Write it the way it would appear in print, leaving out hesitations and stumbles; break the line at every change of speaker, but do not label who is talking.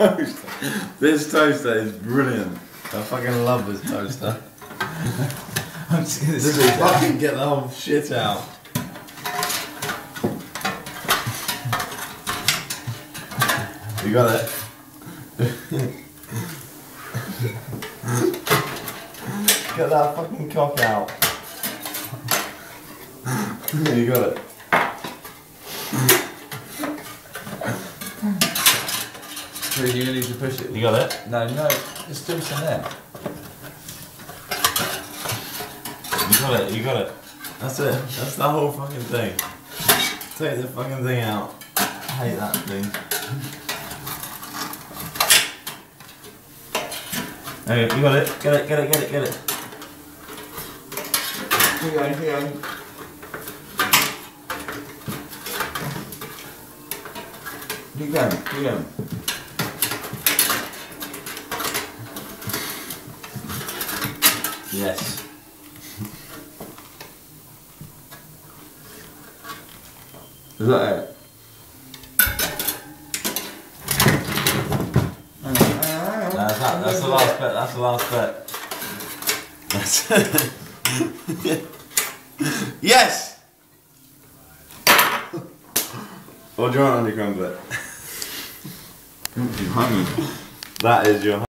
toaster. This toaster is brilliant. I fucking love this toaster.
I'm just gonna
Just fucking get the whole shit out. You got it? Get that fucking cock out. You got it.
So you need to push it.
You got it?
No, there's still some there.
You got it. That's it. That's the whole fucking thing. Take the fucking thing out. I hate that thing. Okay, you got it. Get it.
Keep going. Keep going.
Yes.
Is that it?
That's the last bit. That's the last bit. That's it. Yes! What do you want on your crumpet?
I'm hungry.
That is your